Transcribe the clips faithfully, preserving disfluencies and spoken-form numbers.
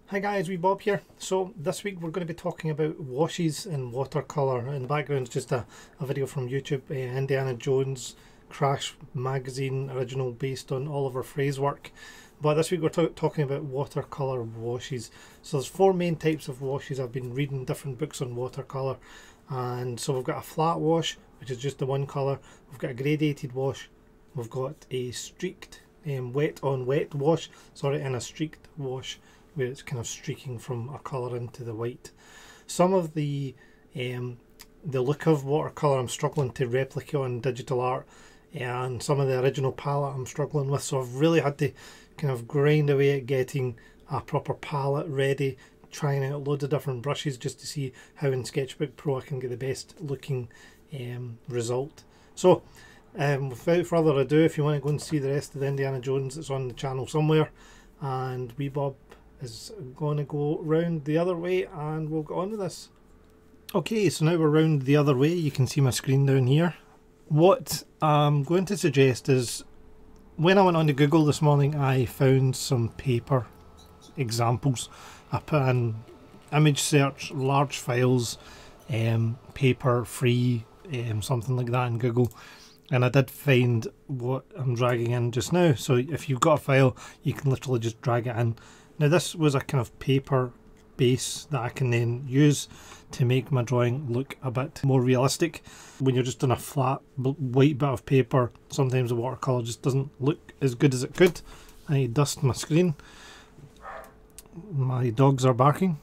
Hi guys, wee Bob here. So this week we're going to be talking about washes in watercolour. In the background is just a, a video from YouTube, uh, Indiana Jones Crash magazine original based on Oliver Frey's work. But this week we're talking about watercolour washes. So there's four main types of washes. I've been reading different books on watercolour, and so we've got a flat wash, which is just the one colour. We've got a gradated wash. We've got a streaked um, wet on wet wash, sorry, and a streaked wash, where it's kind of streaking from a colour into the white. Some of the um, the look of watercolour I'm struggling to replicate on digital art, and some of the original palette I'm struggling with, so I've really had to kind of grind away at getting a proper palette ready, trying out loads of different brushes just to see how in Sketchbook Pro I can get the best looking um, result. So um, without further ado, if you want to go and see the rest of the Indiana Jones, it's on the channel somewhere, and wee Bob is going to go round the other way and we'll get on with this. Okay, so now we're round the other way. You can see my screen down here. What I'm going to suggest is, when I went on to Google this morning, I found some paper examples. I put in image search, large files, um, paper free, um, something like that in Google, and I did find what I'm dragging in just now. So if you've got a file, you can literally just drag it in. Now this was a kind of paper base that I can then use to make my drawing look a bit more realistic. When you're just on a flat white bit of paper, sometimes the watercolour just doesn't look as good as it could. I dust my screen. My dogs are barking.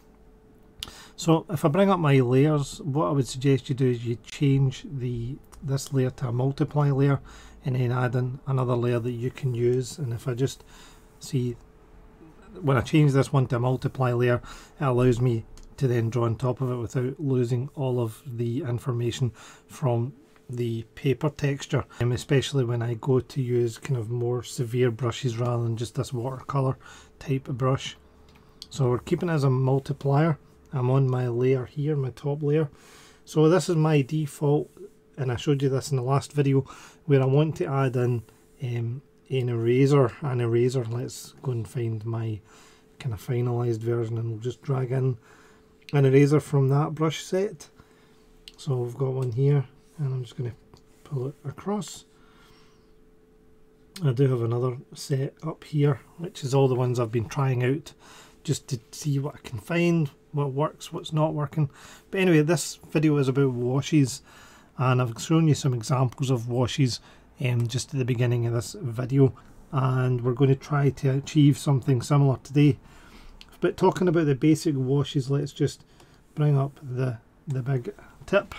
So if I bring up my layers, what I would suggest you do is you change the this layer to a multiply layer, and then add in another layer that you can use. And if I just see, when I change this one to a multiply layer, it allows me to then draw on top of it without losing all of the information from the paper texture, um, especially when I go to use kind of more severe brushes rather than just this watercolor type of brush. So we're keeping it as a multiplier. I'm on my layer here, my top layer. So this is my default, and I showed you this in the last video, where I want to add in um, an eraser, an eraser. Let's go and find my kind of finalized version, and we'll just drag in an eraser from that brush set. So we've got one here, and I'm just going to pull it across. I do have another set up here, which is all the ones I've been trying out just to see what I can find, what works, what's not working. But anyway, this video is about washes, and I've shown you some examples of washes Um, just at the beginning of this video, and we're going to try to achieve something similar today. But talking about the basic washes, let's just bring up the the big tip,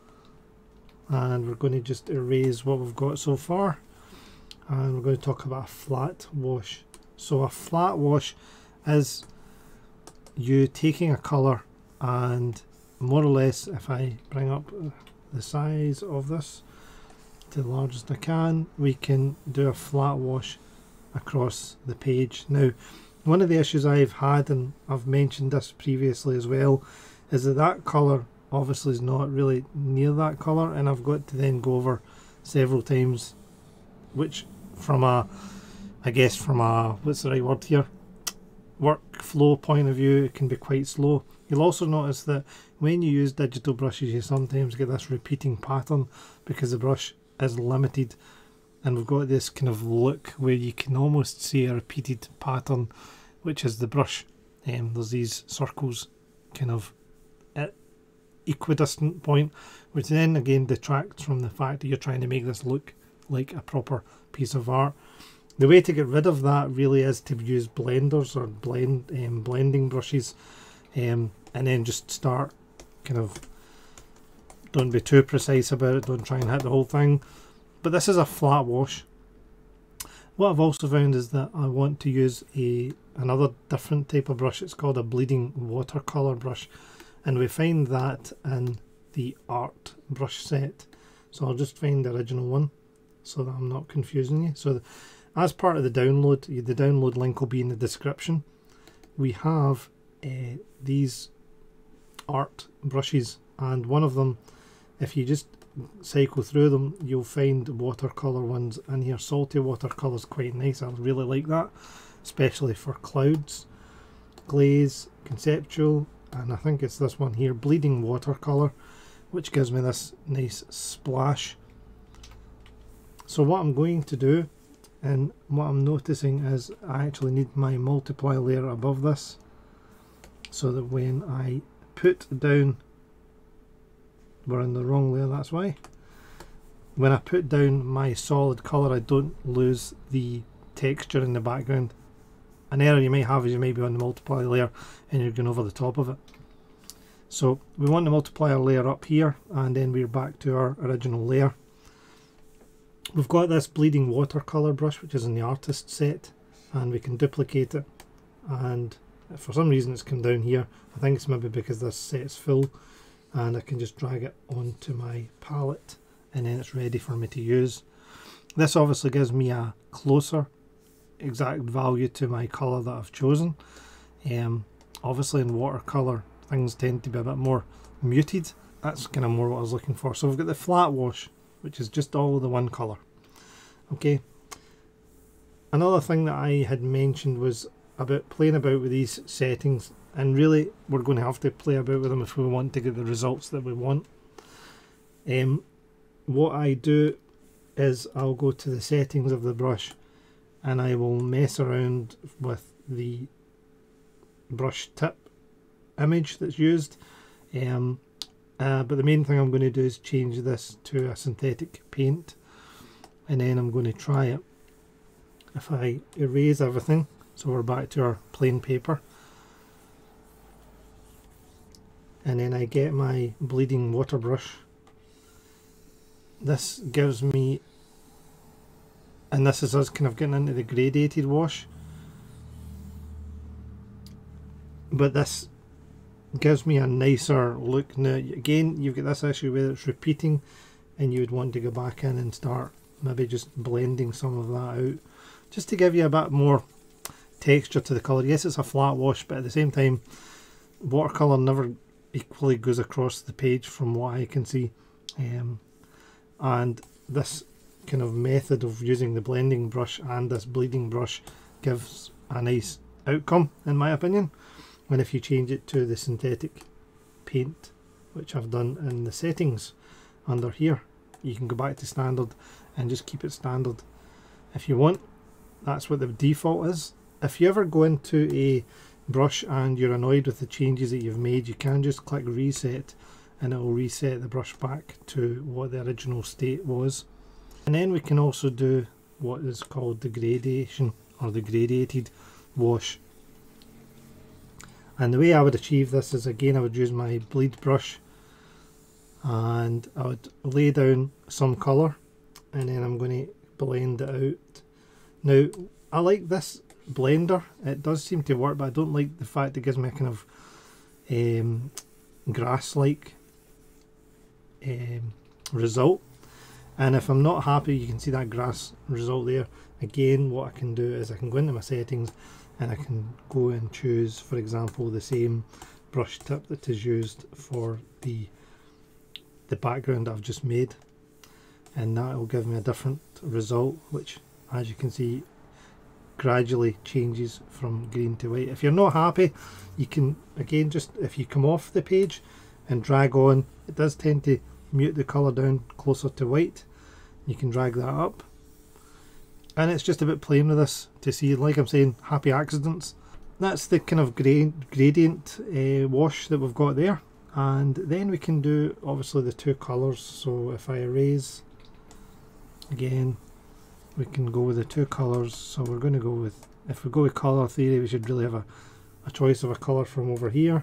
and we're going to just erase what we've got so far, and we're going to talk about a flat wash. So a flat wash is you taking a colour, and more or less, if I bring up the size of this to the largest I can, we can do a flat wash across the page. Now, one of the issues I've had, and I've mentioned this previously as well, is that that colour obviously is not really near that colour, and I've got to then go over several times, which from a, I guess from a, what's the right word here, workflow point of view, it can be quite slow. You'll also notice that when you use digital brushes, you sometimes get this repeating pattern because the brush is limited, and we've got this kind of look where you can almost see a repeated pattern, which is the brush. Um, there's these circles kind of at equidistant point, which then again detracts from the fact that you're trying to make this look like a proper piece of art. The way to get rid of that really is to use blenders or blend um, blending brushes, um, and then just start kind of, don't be too precise about it, don't try and hit the whole thing. But this is a flat wash. What I've also found is that I want to use a another different type of brush. It's called a bleeding watercolor brush, and we find that in the art brush set. So I'll just find the original one so that I'm not confusing you. So as part of the download, the download link will be in the description. We have uh, these art brushes, and one of them, if you just cycle through them, you'll find watercolor ones in here. Salty watercolor is quite nice. I really like that, especially for clouds. Glaze, Conceptual, and I think it's this one here, Bleeding Watercolor, which gives me this nice splash. So what I'm going to do, and what I'm noticing, is I actually need my multiply layer above this, so that when I put down, we're in the wrong layer, that's why. When I put down my solid colour, I don't lose the texture in the background. An error you might have is you might be on the multiply layer and you're going over the top of it. So we want the multiplier layer up here, and then we're back to our original layer. We've got this Bleeding Watercolor brush, which is in the artist set, and we can duplicate it, and for some reason it's come down here. I think it's maybe because this set's full, and I can just drag it onto my palette and then it's ready for me to use. This obviously gives me a closer exact value to my colour that I've chosen. Um, obviously in watercolour things tend to be a bit more muted. That's kind of more what I was looking for. So we've got the flat wash, which is just all of the one colour. Okay. Another thing that I had mentioned was about playing about with these settings, and really we're going to have to play about with them if we want to get the results that we want. Um, what I do is I'll go to the settings of the brush and I will mess around with the brush tip image that's used. Um, uh, but the main thing I'm going to do is change this to a synthetic paint, and then I'm going to try it. If I erase everything, so we're back to our plain paper, and then I get my Bleeding Water brush, this gives me, and this is us kind of getting into the gradated wash, but this gives me a nicer look. Now again, you've got this issue where it's repeating and you would want to go back in and start maybe just blending some of that out, just to give you a bit more texture to the colour. Yes, it's a flat wash, but at the same time watercolour never equally goes across the page from what I can see. Um, and this kind of method of using the blending brush and this bleeding brush gives a nice outcome, in my opinion. When if you change it to the synthetic paint, which I've done in the settings under here, you can go back to standard and just keep it standard if you want. That's what the default is. If you ever go into a brush and you're annoyed with the changes that you've made, you can just click reset and it will reset the brush back to what the original state was. And then we can also do what is called the gradation, or the gradated wash. And the way I would achieve this is, again, I would use my bleed brush and I would lay down some colour, and then I'm going to blend it out. Now I like this blender, it does seem to work, but I don't like the fact it gives me a kind of um, grass-like um, result. And if I'm not happy, you can see that grass result there. Again, what I can do is I can go into my settings and I can go and choose, for example, the same brush tip that is used for the the background I've just made, and that will give me a different result, which, as you can see, gradually changes from green to white. If you're not happy, you can, again, just if you come off the page and drag on, it does tend to mute the colour down closer to white. You can drag that up, and it's just about playing with this to see, like I'm saying, happy accidents. That's the kind of gra gradient uh, wash that we've got there. And then we can do obviously the two colours. So if I erase, again, we can go with the two colours. So we're going to go with, if we go with colour theory, we should really have a, a choice of a colour from over here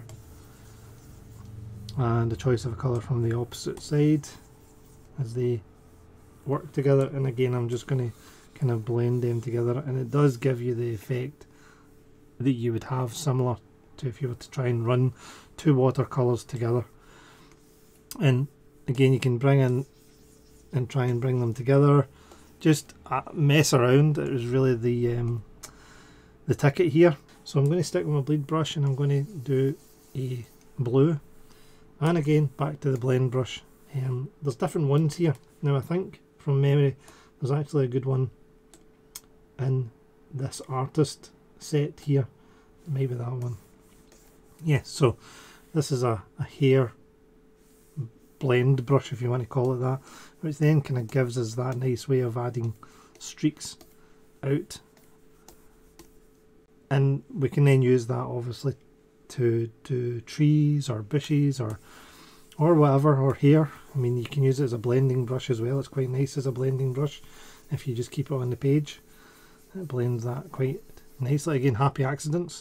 and a choice of a colour from the opposite side as they work together. And again, I'm just going to kind of blend them together, and it does give you the effect that you would have similar to if you were to try and run two watercolours together. And again, you can bring in and try and bring them together, just uh, mess around. It was really the um, the ticket here. So I'm going to stick with my bleed brush and I'm going to do a blue, and again back to the blend brush. Um, there's different ones here. Now I think from memory there's actually a good one in this artist set here. Maybe that one. yeah, so this is a, a hair blend brush, if you want to call it that, which then kind of gives us that nice way of adding streaks out, and we can then use that obviously to do trees or bushes or or whatever, or hair. I mean, you can use it as a blending brush as well. It's quite nice as a blending brush if you just keep it on the page. It blends that quite nicely. Again, happy accidents.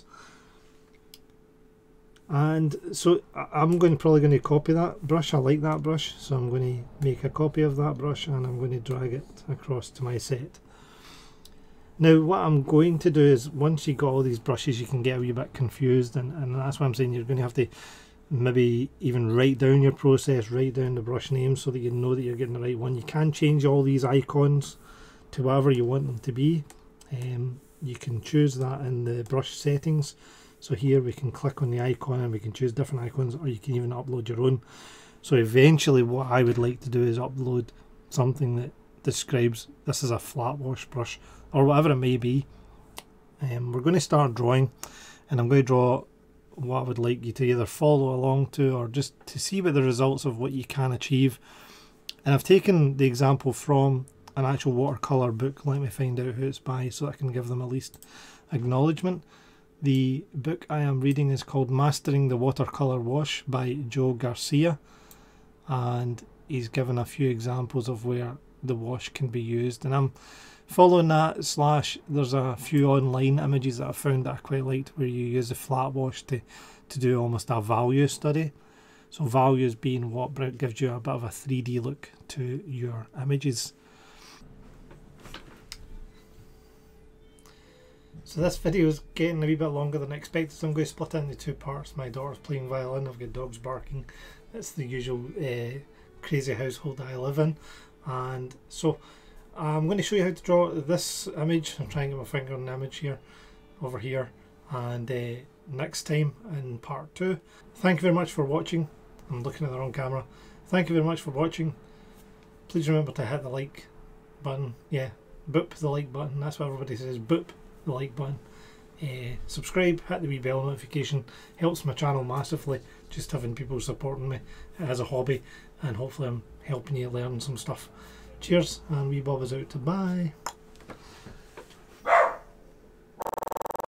And so I'm going to probably going to copy that brush. I like that brush, so I'm going to make a copy of that brush and I'm going to drag it across to my set. Now what I'm going to do is, once you got all these brushes, you can get a wee bit confused, and, and that's why I'm saying you're going to have to maybe even write down your process, write down the brush name so that you know that you're getting the right one. You can change all these icons to whatever you want them to be. Um, you can choose that in the brush settings. So here we can click on the icon and we can choose different icons, or you can even upload your own. So eventually what I would like to do is upload something that describes this is a flat wash brush or whatever it may be. Um, we're going to start drawing, and I'm going to draw what I would like you to either follow along to or just to see what the results of what you can achieve. And I've taken the example from an actual watercolor book. Let me find out who it's by so I can give them at least acknowledgement. The book I am reading is called Mastering the Watercolor Wash by Joe Garcia, and he's given a few examples of where the wash can be used, and I'm following that, slash there's a few online images that I found that I quite liked where you use the flat wash to, to do almost a value study. So values being what gives you a bit of a three D look to your images. So this video is getting a wee bit longer than expected, so I'm going to split it into two parts. My daughter's playing violin, I've got dogs barking. It's the usual uh, crazy household I live in. And so I'm going to show you how to draw this image. I'm trying to get my finger on the image here, over here, and uh, next time in part two. Thank you very much for watching. I'm looking at the wrong camera. Thank you very much for watching. Please remember to hit the like button. Yeah, boop the like button. That's what everybody says, boop the like button. Uh, subscribe, hit the wee bell notification. Helps my channel massively, just having people supporting me as a hobby, and hopefully I'm helping you learn some stuff. Cheers, and wee Bob is out to bye.